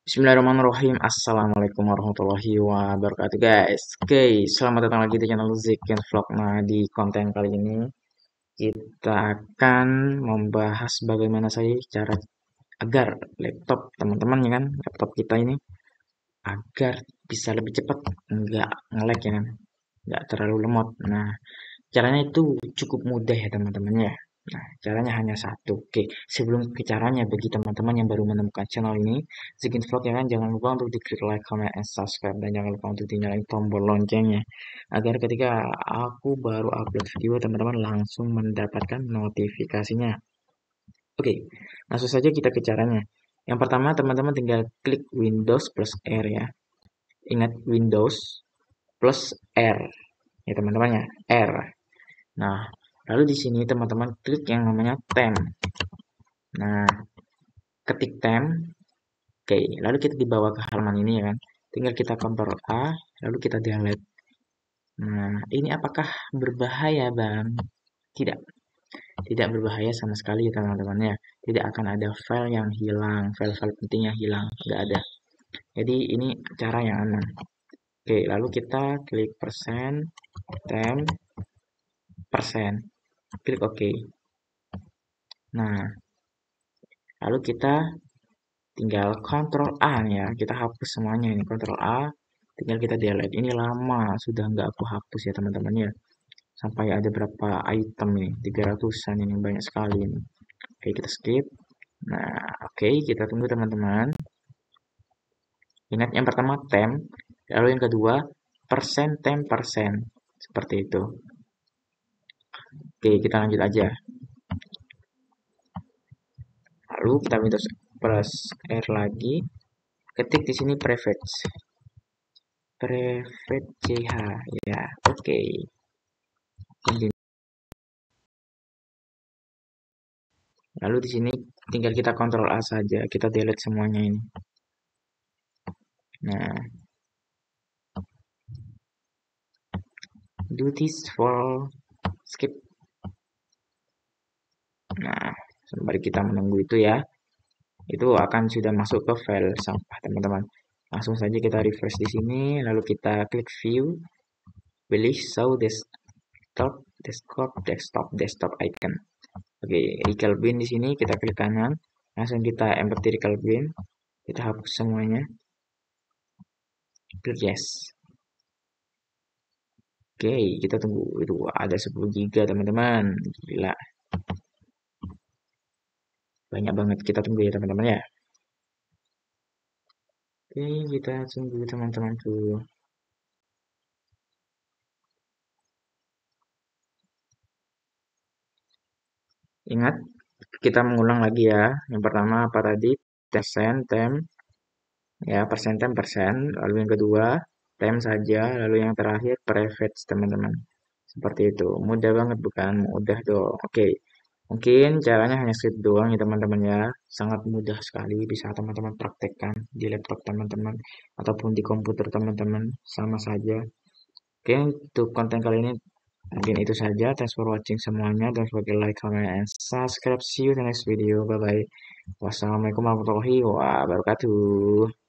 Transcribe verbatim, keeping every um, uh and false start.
Bismillahirrahmanirrahim. Assalamualaikum warahmatullahi wabarakatuh guys. Oke, selamat datang lagi di channel Zekin Vlog. Nah, di konten kali ini kita akan membahas bagaimana saya cara agar laptop teman-teman ya kan, laptop kita ini agar bisa lebih cepat, nggak nge-lag ya kan, nggak terlalu lemot. Nah, caranya itu cukup mudah ya teman-teman ya. Nah, caranya hanya satu. Oke, sebelum ke caranya bagi teman-teman yang baru menemukan channel ini, Zegin Vlog ya kan, jangan lupa untuk diklik like, comment, and subscribe. Dan jangan lupa untuk dinyalain tombol loncengnya. Agar ketika aku baru upload video, teman-teman langsung mendapatkan notifikasinya. Oke, langsung saja kita ke caranya. Yang pertama, teman-teman tinggal klik Windows plus R ya. Ingat Windows plus R. Ya teman-teman ya, R. Nah, lalu di sini teman-teman klik yang namanya temp. Nah, ketik temp. Oke, lalu kita dibawa ke halaman ini ya kan. Tinggal kita Ctrl A, lalu kita delete. Nah, ini apakah berbahaya, Bang? Tidak. Tidak berbahaya sama sekali ya teman-teman ya. Tidak akan ada file yang hilang, file-file pentingnya hilang, nggak ada. Jadi ini cara yang aman. Oke, lalu kita klik persen, temp, persen. Klik OK. Nah, lalu kita tinggal Ctrl A nih ya, kita hapus semuanya ini, Ctrl A, tinggal kita delete. Ini lama, sudah nggak aku hapus ya teman-teman ya. Sampai ada berapa item ini, tiga ratusan ini, banyak sekali ini. Oke, kita skip. Nah, oke, kita tunggu teman-teman. Ingat yang pertama temp, lalu yang kedua persen temp persen. Seperti itu. Oke, kita lanjut aja. Lalu kita Windows plus R lagi, ketik di sini private. Private C H ya, oke. Okay. Lalu di sini tinggal kita Ctrl A saja, kita delete semuanya ini. Nah, do this for skip. Nah, sembari kita menunggu itu ya, itu akan sudah masuk ke file sampah teman-teman. Langsung saja kita refresh di sini, lalu kita klik view, pilih show desktop, desktop, desktop, desktop icon. Oke, recall bin di sini kita klik kanan, langsung kita empty recall bin, kita hapus semuanya, klik yes. Oke, kita tunggu itu ada sepuluh giga teman-teman, gila, banyak banget. Kita tunggu ya teman-teman ya. Oke, kita tunggu teman-temanku. Ingat, kita mengulang lagi ya. Yang pertama apa tadi? Persen, temp, ya persen, temp, persen. Lalu yang kedua, temp saja. Lalu yang terakhir, private teman-teman. Seperti itu. Mudah banget bukan? Mudah dong. Oke. Mungkin caranya hanya skip doang ya teman-teman ya. Sangat mudah sekali. Bisa teman-teman praktekkan di laptop teman-teman. Ataupun di komputer teman-teman. Sama saja. Oke, untuk konten kali ini mungkin itu saja. Thanks for watching semuanya. Don't forget like, comment, and subscribe. See you in the next video. Bye bye. Wassalamualaikum warahmatullahi wabarakatuh.